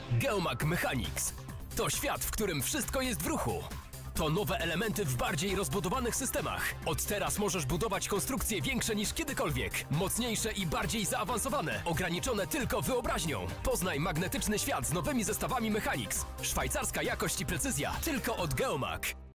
Geomag Mechanics. To świat, w którym wszystko jest w ruchu. To nowe elementy w bardziej rozbudowanych systemach. Od teraz możesz budować konstrukcje większe niż kiedykolwiek. Mocniejsze i bardziej zaawansowane. Ograniczone tylko wyobraźnią. Poznaj magnetyczny świat z nowymi zestawami Mechanics. Szwajcarska jakość i precyzja tylko od Geomag.